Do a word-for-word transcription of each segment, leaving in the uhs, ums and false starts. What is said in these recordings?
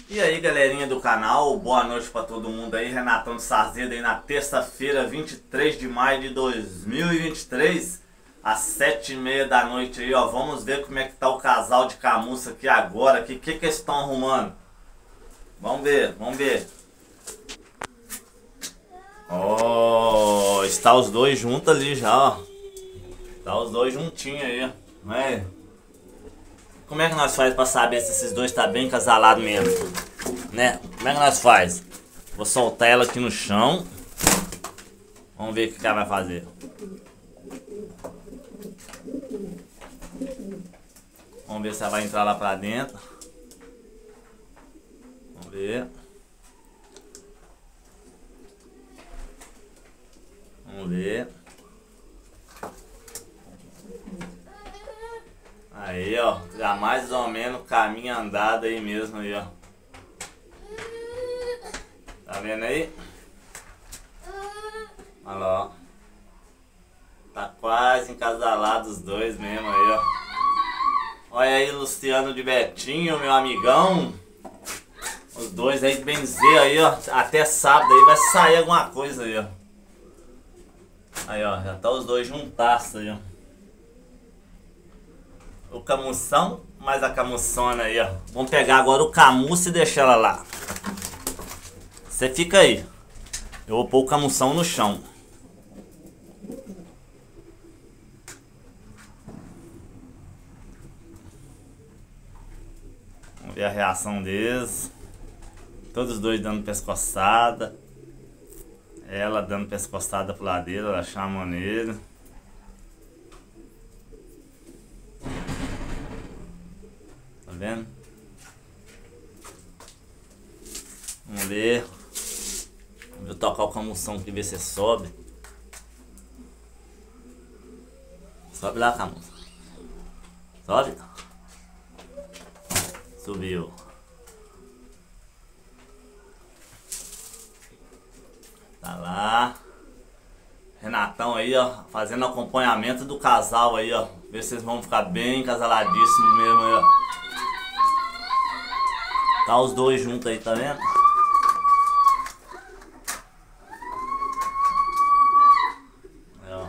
E aí, galerinha do canal, boa noite pra todo mundo aí. Renatão de Sarzedo aí na terça-feira, vinte e três de maio de dois mil e vinte e três, às sete e meia da noite aí, ó. Vamos ver como é que tá o casal de camuça aqui agora. O que, que que eles estão arrumando? Vamos ver, vamos ver. Ó, oh, está os dois juntos ali já, ó. Tá os dois juntinhos aí, ó. Não é? Como é que nós faz pra saber se esses dois tá bem casalados mesmo? Né? Como é que nós faz? Vou soltar ela aqui no chão. Vamos ver o que ela vai fazer. Vamos ver se ela vai entrar lá pra dentro. Vamos ver. Vamos ver. Aí, ó, já mais ou menos caminho andado aí mesmo aí, ó. Tá vendo aí? Olha lá, ó. Tá quase encasalado os dois mesmo aí, ó. Olha aí, Luciano de Betinho, meu amigão. Os dois aí, benzer aí, ó. Até sábado aí vai sair alguma coisa aí, ó. Aí, ó, já tá os dois juntaços aí, ó. O camução, mais a camuçona aí, ó. Vamos pegar agora o camuço e deixar ela lá. Você fica aí. Eu vou pôr o camução no chão. Vamos ver a reação deles. Todos os dois dando pescoçada. Ela dando pescoçada pro lado dele, ela chama nele. Tá vendo? Vamos ver. Vou tocar o camução aqui, ver se sobe. Sobe lá, camuça. Sobe. Subiu. Tá lá. Renatão aí, ó, fazendo acompanhamento do casal aí, ó. Ver se vocês vão ficar bem casaladíssimos mesmo aí, ó. Tá os dois juntos aí, tá vendo? Aí, ó.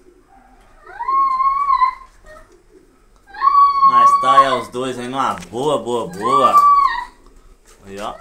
Mas tá aí os dois aí numa boa, boa, boa. Aí, ó.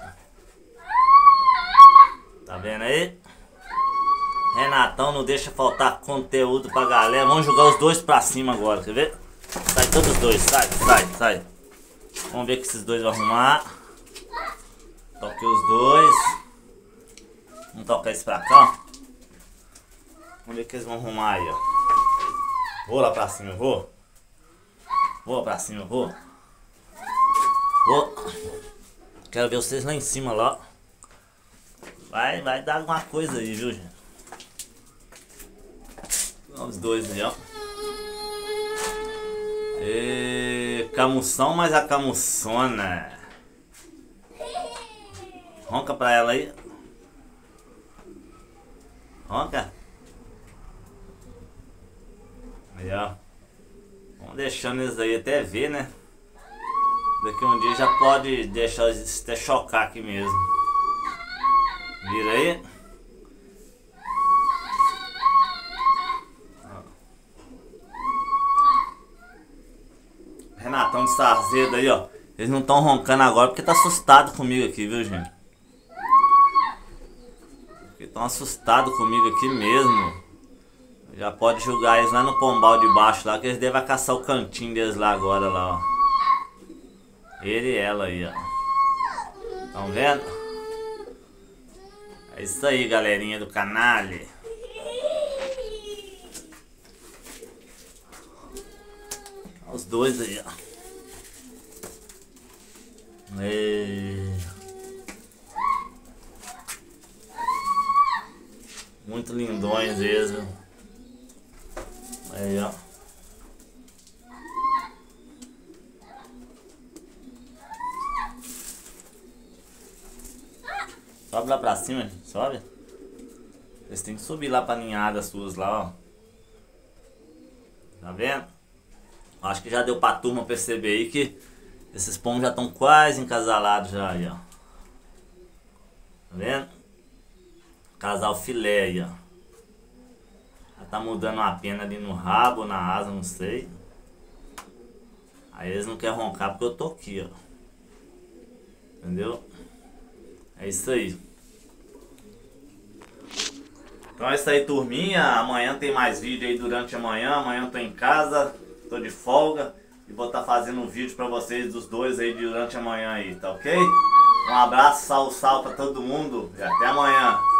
Tá vendo aí? Renatão não deixa faltar conteúdo pra galera. Vamos jogar os dois pra cima agora, quer ver? Sai todos os dois, sai, sai, sai. Vamos ver o que esses dois vão arrumar. Toquei os dois. Vamos tocar esse pra cá. Vamos ver o que eles vão arrumar aí, ó. Vou lá pra cima, eu vou. Vou pra cima, eu vou. Vou. Quero ver vocês lá em cima, lá. Vai, vai dar alguma coisa aí, viu, gente? Os dois aí, ó. E... camução, mais a camuçona. Ronca pra ela aí. Ronca. Aí, ó. Vamos deixando eles aí até ver, né? Daqui um dia já pode deixar eles até chocar aqui mesmo. Vira aí. Renatão de Sarzedo aí, ó. Eles não estão roncando agora porque tá assustado comigo aqui, viu, gente? Porque estão assustados comigo aqui mesmo. Já pode julgar eles lá no pombal de baixo lá, que eles devem caçar o cantinho deles lá agora, lá, ó. Ele e ela aí, ó. Estão vendo? É isso aí, galerinha do canal. Os dois aí, ó. E... muito lindões eles, viu? Aí, ó. Sobe lá pra cima, sobe. Eles têm que subir lá pra ninhada suas lá, ó. Tá vendo? Acho que já deu pra turma perceber aí que esses pombos já estão quase encasalados já aí, ó. vendo? Casal filé aí, ó. Ela tá mudando a pena ali no rabo, na asa, não sei. Aí eles não querem roncar porque eu tô aqui, ó. Entendeu? É isso aí. Então é isso aí, turminha. Amanhã tem mais vídeo aí durante a manhã. Amanhã eu tô em casa, tô de folga. E vou estar tá fazendo um vídeo pra vocês dos dois aí durante a manhã aí, tá ok? Um abraço, salve, salve pra todo mundo. E até amanhã.